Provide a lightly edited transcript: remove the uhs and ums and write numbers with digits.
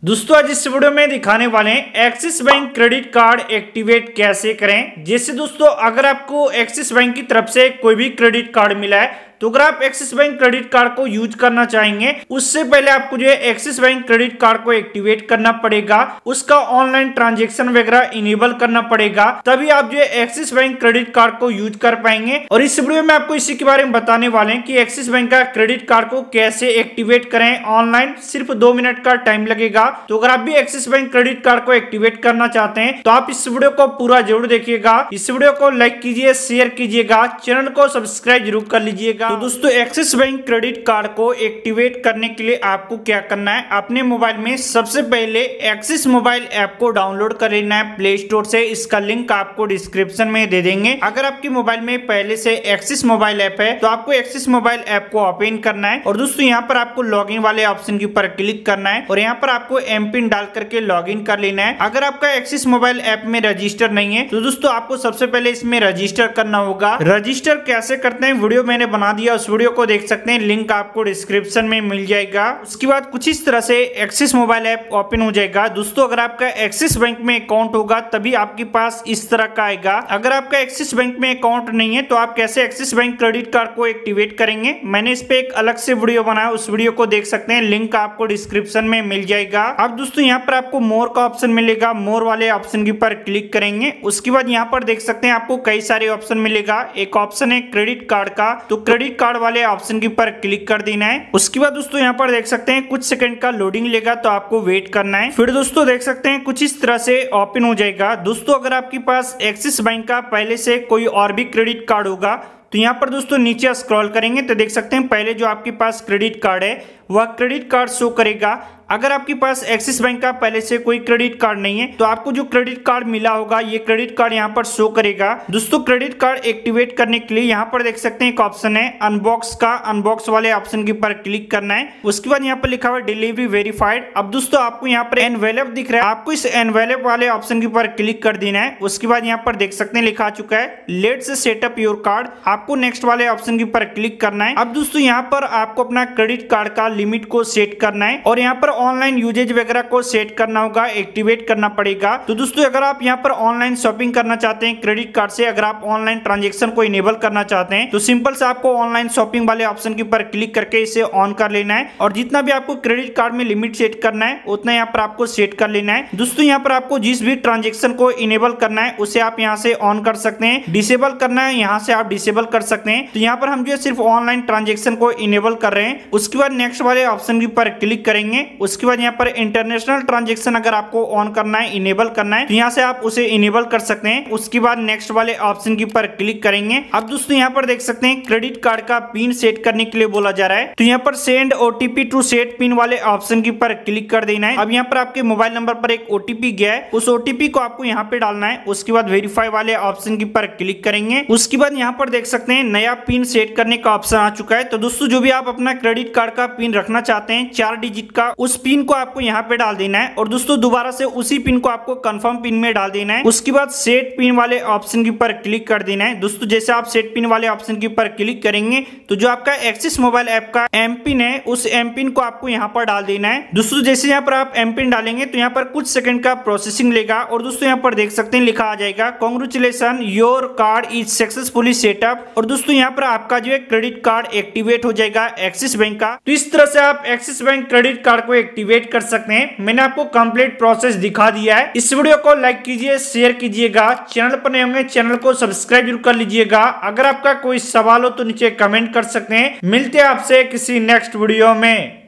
दोस्तों आज इस वीडियो में दिखाने वाले हैं Axis bank credit card activate कैसे करें। जैसे दोस्तों अगर आपको एक्सिस बैंक की तरफ से कोई भी क्रेडिट कार्ड मिला है तो अगर आप एक्सिस बैंक क्रेडिट कार्ड को यूज करना चाहेंगे उससे पहले आपको जो है एक्सिस बैंक क्रेडिट कार्ड को एक्टिवेट करना पड़ेगा, उसका ऑनलाइन ट्रांजैक्शन वगैरह इनेबल करना पड़ेगा, तभी आप जो है एक्सिस बैंक क्रेडिट कार्ड को यूज कर पाएंगे। और इस वीडियो में आपको इसी के बारे में बताने वाले हैं कि एक्सिस बैंक का क्रेडिट कार्ड को कैसे एक्टिवेट करें ऑनलाइन। सिर्फ 2 मिनट का टाइम लगेगा। तो अगर आप भी एक्सिस बैंक क्रेडिट कार्ड को एक्टिवेट करना चाहते हैं तो आप इस वीडियो को पूरा जरूर देखिएगा। इस वीडियो को लाइक कीजिए, शेयर कीजिएगा, चैनल को सब्सक्राइब जरूर कर लीजिएगा। तो दोस्तों एक्सिस बैंक क्रेडिट कार्ड को एक्टिवेट करने के लिए आपको क्या करना है, अपने मोबाइल में सबसे पहले एक्सिस मोबाइल ऐप को डाउनलोड कर लेना है प्ले स्टोर से। इसका लिंक आपको डिस्क्रिप्शन में दे देंगे। अगर आपके मोबाइल में पहले से एक्सिस मोबाइल ऐप है तो आपको एक्सिस मोबाइल ऐप को ओपन करना है और दोस्तों यहाँ पर आपको लॉगिन वाले ऑप्शन के ऊपर क्लिक करना है और यहाँ पर आपको एम पिन डाल करके लॉगिन कर लेना है। अगर आपका एक्सिस मोबाइल ऐप में रजिस्टर नहीं है तो दोस्तों आपको सबसे पहले इसमें रजिस्टर करना होगा। रजिस्टर कैसे करते हैं वीडियो मैंने बना दिया, उस वीडियो को देख सकते हैं, लिंक आपको डिस्क्रिप्शन में मिल जाएगा। उसके बाद कुछ इस तरह से एक्सिस मोबाइल ऐप ओपन हो जाएगा। दोस्तों अगर आपका एक्सिस बैंक में अकाउंट होगा तभी आपके पास इस तरह का आएगा। अगर आपका एक्सिस बैंक में अकाउंट नहीं है तो आप कैसे एक्सिस बैंक क्रेडिट कार्ड को एक्टिवेट करेंगे, मैंने इस पे एक अलग से वीडियो बनाया, उस वीडियो को देख सकते हैं, लिंक आपको डिस्क्रिप्शन में मिल जाएगा। अब दोस्तों यहाँ पर आपको मोर का ऑप्शन मिलेगा, मोर वाले ऑप्शन के ऊपर क्लिक करेंगे। उसके बाद यहाँ पर देख सकते हैं आपको कई सारे ऑप्शन मिलेगा। एक ऑप्शन है क्रेडिट कार्ड का, तो क्रेडिट कार्ड वाले ऑप्शन के ऊपर क्लिक कर देना है। उसके बाद दोस्तों यहाँ पर देख सकते हैं कुछ सेकंड का लोडिंग लेगा तो आपको वेट करना है। फिर दोस्तों देख सकते हैं कुछ इस तरह से ओपन हो जाएगा। दोस्तों अगर आपके पास एक्सिस बैंक का पहले से कोई और भी क्रेडिट कार्ड होगा तो यहाँ पर दोस्तों नीचे स्क्रॉल करेंगे तो देख सकते हैं पहले जो आपके पास क्रेडिट कार्ड है वह क्रेडिट कार्ड शो करेगा। अगर आपके पास एक्सिस बैंक का पहले से कोई क्रेडिट कार्ड नहीं है तो आपको जो क्रेडिट कार्ड मिला होगा ये क्रेडिट कार्ड यहाँ पर शो करेगा। दोस्तों क्रेडिट कार्ड एक्टिवेट करने के लिए यहाँ पर देख सकते हैं एक ऑप्शन है अनबॉक्स का, अनबॉक्स वाले ऑप्शन के ऊपर क्लिक करना है। उसके बाद यहाँ पर लिखा हुआ डिलीवरी वेरीफाइड। अब दोस्तों आपको यहाँ पर एनवेलप दिख रहा है, आपको इस एनवेलप वाले ऑप्शन के ऊपर क्लिक कर देना है। उसके बाद यहाँ पर देख सकते हैं लिखा चुका है लेट्स सेटअप योर कार्ड, आपको नेक्स्ट वाले ऑप्शन के ऊपर क्लिक करना है। अब दोस्तों यहाँ पर आपको अपना क्रेडिट कार्ड का लिमिट को सेट करना है और यहाँ पर ऑनलाइन यूजेज वगैरह को सेट करना होगा, एक्टिवेट करना पड़ेगा। तो दोस्तों अगर आप यहाँ पर ऑनलाइन शॉपिंग करना चाहते हैं क्रेडिट कार्ड से, अगर आप ऑनलाइन ट्रांजैक्शन को इनेबल करना चाहते हैं तो सिंपल से आपको ऑनलाइन शॉपिंग वाले ऑप्शन के ऊपर क्लिक करके इसे ऑन कर लेना है और जितना भी आपको क्रेडिट कार्ड में लिमिट सेट करना है उतना यहाँ पर आपको सेट कर लेना है। दोस्तों यहाँ पर आपको जिस भी ट्रांजेक्शन को इनेबल करना है उसे आप यहाँ से ऑन कर सकते हैं, डिसेबल करना है यहाँ से आप डिसेबल कर सकते हैं। तो यहाँ पर हम जो है सिर्फ ऑनलाइन ट्रांजेक्शन को इनेबल कर रहे हैं। उसके बाद नेक्स्ट वाले ऑप्शन के ऊपर क्लिक करेंगे। उसके बाद यहाँ पर इंटरनेशनल ट्रांजैक्शन अगर आपको ऑन करना है, इनेबल करना है तो यहाँ से आप उसे इनेबल कर सकते हैं। उसके बाद नेक्स्ट वाले ऑप्शन के ऊपर क्लिक करेंगे। अब दोस्तों यहाँ पर देख सकते हैं क्रेडिट कार्ड का पिन सेट करने के लिए बोला जा रहा है तो यहाँ पर send OTP to set pin वाले ऑप्शन के ऊपर क्लिक कर देना है। अब यहाँ पर आपके मोबाइल नंबर पर एक ओटीपी गया है, उस ओटीपी को आपको यहाँ पे डालना है। उसके बाद वेरीफाई वाले ऑप्शन के ऊपर क्लिक करेंगे। उसके बाद यहाँ पर देख सकते हैं नया पिन सेट करने का ऑप्शन आ चुका है। तो दोस्तों जो भी आप अपना क्रेडिट कार्ड का पिन रखना चाहते हैं 4 डिजिट का, उस पिन को आपको यहाँ पे डाल देना है और दोस्तों दोबारा से उसी पिन को आपको कंफर्म पिन में डाल देना है। उसके बाद सेट पिन वाले ऑप्शन के ऊपर क्लिक कर देना है। दोस्तों जैसे आप सेट पिन वाले ऑप्शन के ऊपर क्लिक करेंगे तो जो आपका एक्सिस मोबाइल ऐप का एम पिन है उस एम पिन को आपको यहाँ पर डाल देना है। दोस्तों जैसे यहाँ पर आप एम पिन डालेंगे तो यहाँ पर कुछ सेकंड का प्रोसेसिंग लेगा और दोस्तों यहाँ पर देख सकते हैं लिखा आ जाएगा congratulation your card is successfully set up. और दोस्तों यहाँ पर आपका जो है क्रेडिट कार्ड एक्टिवेट हो जाएगा एक्सिस बैंक का। तो इस तरह से आप एक्सिस बैंक क्रेडिट कार्ड को एक्टिवेट कर सकते हैं। मैंने आपको कंप्लीट प्रोसेस दिखा दिया है। इस वीडियो को लाइक कीजिए, शेयर कीजिएगा, चैनल पर नए होंगे चैनल को सब्सक्राइब जरूर कर लीजिएगा। अगर आपका कोई सवाल हो तो नीचे कमेंट कर सकते हैं। मिलते हैं आपसे किसी नेक्स्ट वीडियो में।